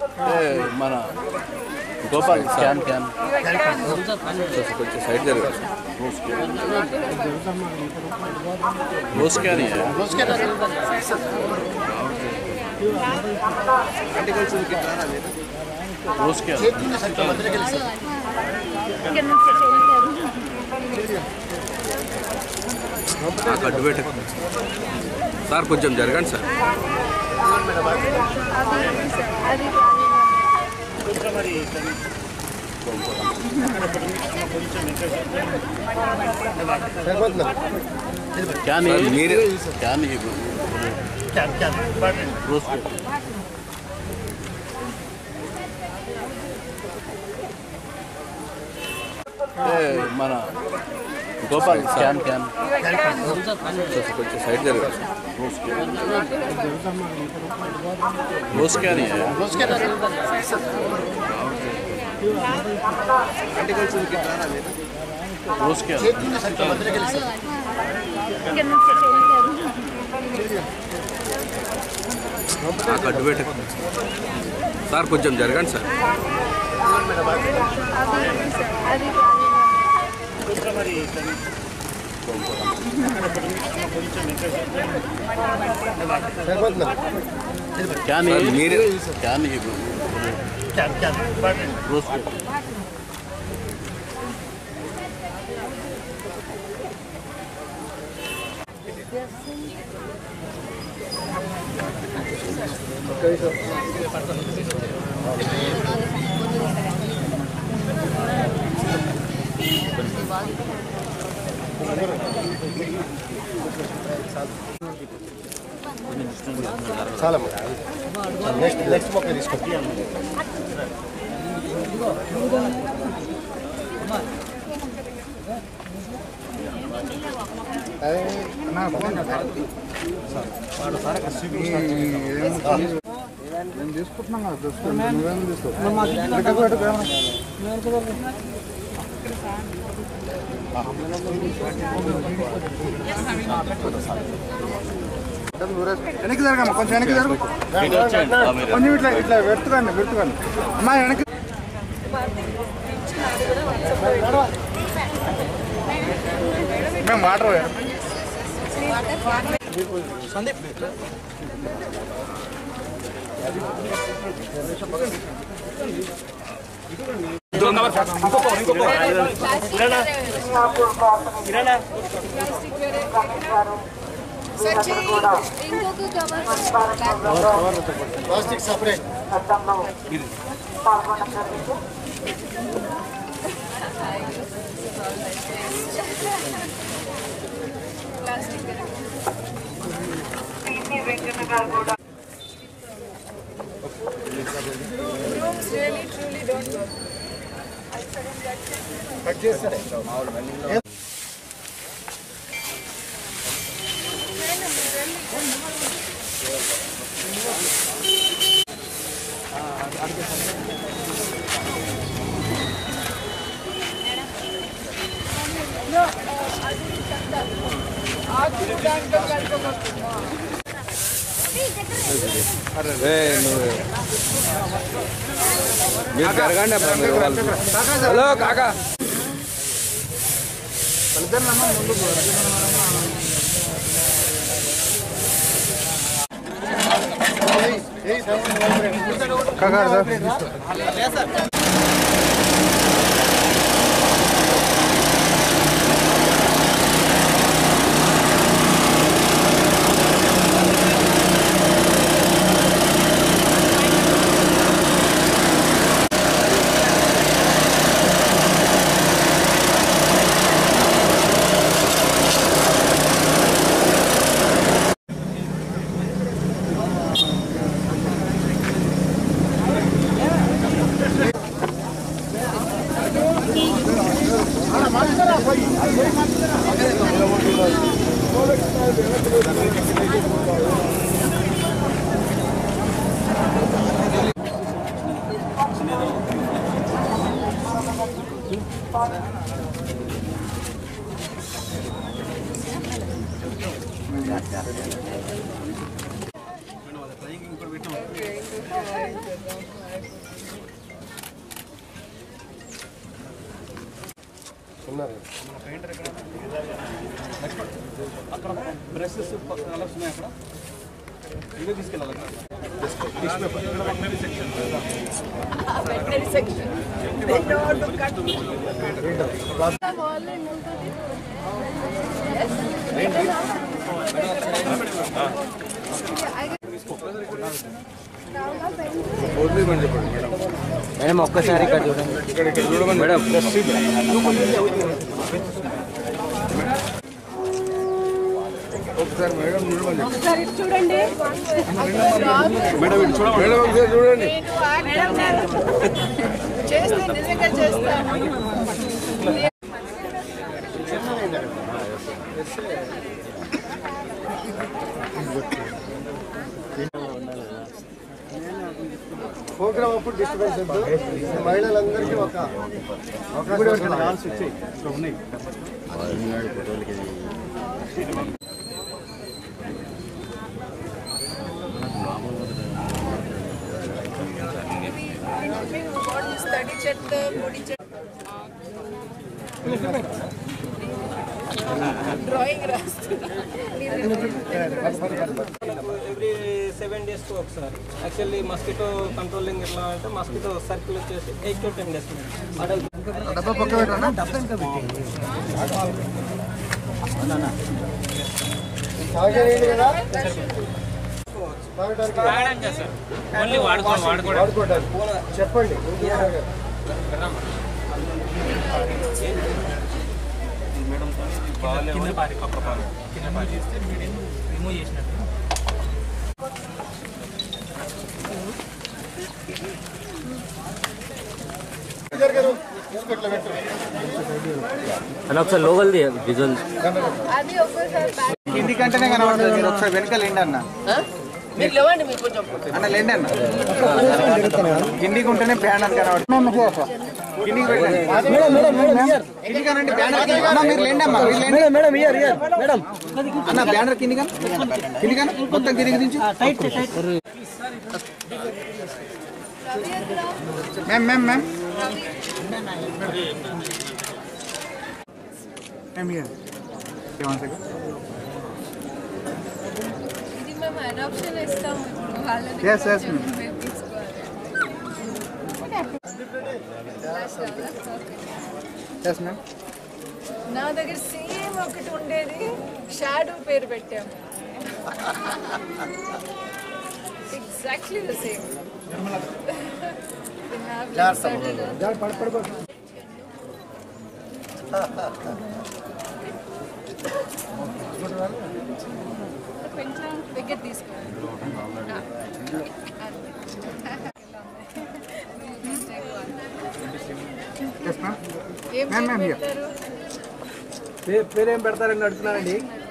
మన Gopal can can కొంచెం side జరగాలి. रोज क्या नहीं है रोज क्या గడ్డు పెట్ట సార్ కొంచెం జరగండి సార్. क्या नहीं मेरे क्या नहीं रोज మన గోపాల్ క్యాన్ క్యాన్ కొంచెం సైడ్ జరగాలి. रोज क्या नहीं है रोज क्या గడ్డు పెట్ట సార్ కొంచెం జరగండి సార్. क्या नहीं मेरे क्या नहीं रोज చాలా నెక్స్ట్ మొక్క తీసుకోండి. నేను తీసుకుంటున్నాం కదా నువ్వేం తీసుకో. వెనక్కి జరగమ్మా, కొంచెం వెనక్కి జరుగు, కొంచెం ఇట్లా ఇట్లా వెతుకండి అమ్మా వెనక్కి. మేము water Sandeep plastic separate really truly don't work. Cut చేస్తారే మీరు జరగండి. హలో కాకా అక్కడ బ్రషెస్ కలర్స్ ఉన్నాయి అక్కడ ఇవే తీసుకెళ్ళాలి section. They know how to cut. Madam ఒక్కసారి ఇక్కడ చూడండి మేడం ఒకసారి మేడం చూడండి చూడండి మేడం చూడండి చేస్తే నిజంగా చేస్తాను ప్రోగ్రామ్ అప్పుడు డిస్టర్బెన్స్ మహిళలందరికీ ఒక ఉన్నాయి study check the body check drawing every 7 days to ఒకసారి యాక్చువల్లీ మస్కిటో కంట్రోలింగ్ ఎట్లా అంటే మస్కిటో సర్కిల్ వచ్చేసి 8 to 10 days డబ్బా పక్క పెట్టానా డబ్బా ఇంకా పెట్టండి తాగేది కదా తాగడానికి సార్ ఓన్లీ వాడుకోవడానికి చెప్పండి కింద పారి పక్క పారి కింద పారి చేస్తే మీరు రిమూవ్ చేసినట్టు అని ఒకసారి లోకల్ విజువల్ అది ఒక్కసారి కింది కంటేనే కనబడుతుంది మీరు ఒకసారి వెనకాల ఏంటి అన్న మీరు లేవండి మీరు కొంచెం అన్న లేండి అన్న కిందికి ఉంటేనే బ్యాండ్ అని కనబడుతుంది కిందికి పెట్టండి కిందికి అనండి బ్యానర్ అన్న మీరు లేండి అమ్మా మేడం అన్న బ్యానర్ కిందిగా మొత్తం కిందికి దించి మ్యామ్ ఇది మేము అడాప్షన్ ఇస్తాము ఇప్పుడు వాళ్ళని Yes, yes, ma'am. మేము తీసుకోవాలి ఎస్ మ్యామ్ నా దగ్గర సేమ్ ఒకటి ఉండేది షాడో పేరు పెట్టాము ఎగ్జాక్ట్లీ ద సేమ్ కొంచెం దగ్గర తీసుకోండి ఎస్ మ్యామ్ ఏం Ma'am, ma'am, here. పెడతారు పేరేం పెడతారని అడుగుతున్నానండి